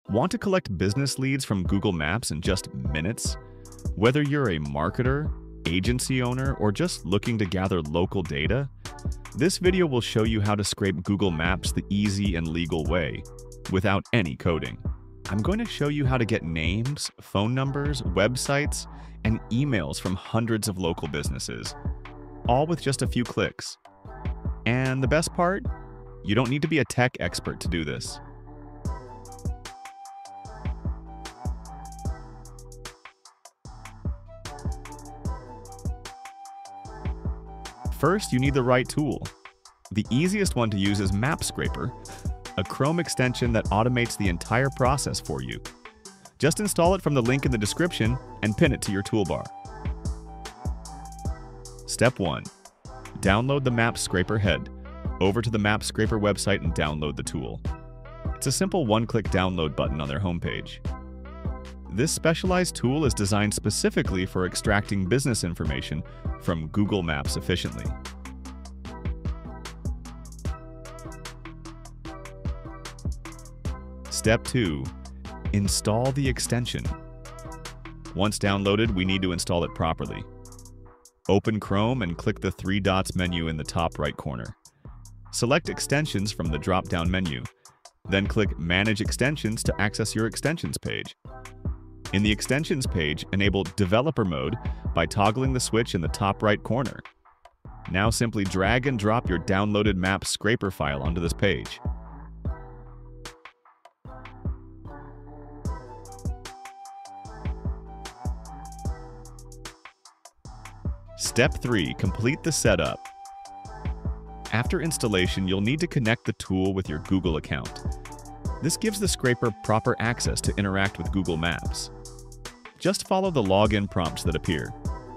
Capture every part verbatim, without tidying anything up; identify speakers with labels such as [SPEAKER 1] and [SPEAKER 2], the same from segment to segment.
[SPEAKER 1] Want to collect business leads from Google Maps in just minutes? Whether you're a marketer, agency owner, or just looking to gather local data, this video will show you how to scrape Google Maps the easy and legal way, without any coding. I'm going to show you how to get names, phone numbers, websites, and emails from hundreds of local businesses, all with just a few clicks. And the best part? You don't need to be a tech expert to do this. First, you need the right tool. The easiest one to use is MapScraper, a Chrome extension that automates the entire process for you. Just install it from the link in the description and pin it to your toolbar. Step one. Download the MapScraper head. Over to the MapScraper website and download the tool. It's a simple one-click download button on their homepage. This specialized tool is designed specifically for extracting business information from Google Maps efficiently. Step two. Install the extension. Once downloaded, we need to install it properly. Open Chrome and click the three dots menu in the top right corner. Select Extensions from the drop-down menu. Then click Manage Extensions to access your Extensions page. In the Extensions page, enable Developer Mode by toggling the switch in the top right corner. Now simply drag and drop your downloaded MapScraper file onto this page. Step three. Complete the setup. After installation, you'll need to connect the tool with your Google account. This gives the scraper proper access to interact with Google Maps. Just follow the login prompts that appear.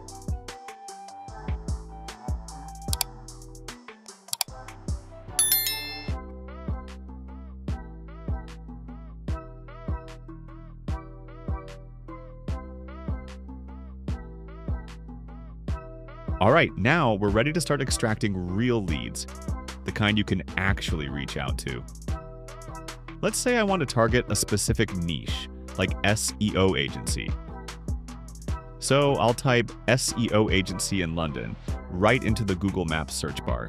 [SPEAKER 1] Alright, now we're ready to start extracting real leads, the kind you can actually reach out to. Let's say I want to target a specific niche, like S E O agency. So I'll type S E O agency in London right into the Google Maps search bar.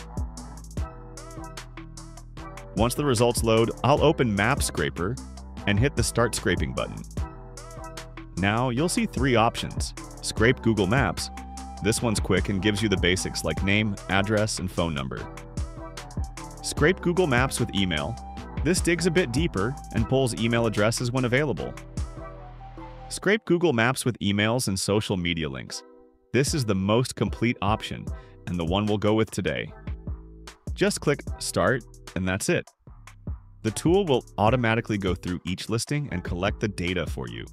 [SPEAKER 1] Once the results load, I'll open MapScraper and hit the Start Scraping button. Now you'll see three options. Scrape Google Maps. This one's quick and gives you the basics like name, address, and phone number. Scrape Google Maps with email. This digs a bit deeper and pulls email addresses when available. Scrape Google Maps with emails and social media links. This is the most complete option and the one we'll go with today. Just click Start and that's it. The tool will automatically go through each listing and collect the data for you.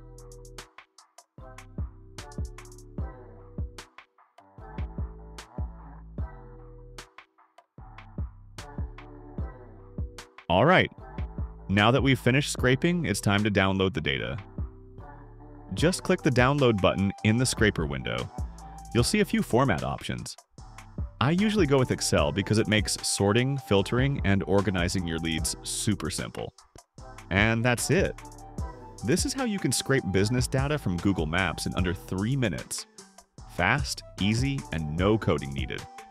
[SPEAKER 1] Alright, now that we've finished scraping, it's time to download the data. Just click the download button in the scraper window. You'll see a few format options. I usually go with Excel because it makes sorting, filtering, and organizing your leads super simple. And that's it. This is how you can scrape business data from Google Maps in under three minutes. Fast, easy, and no coding needed.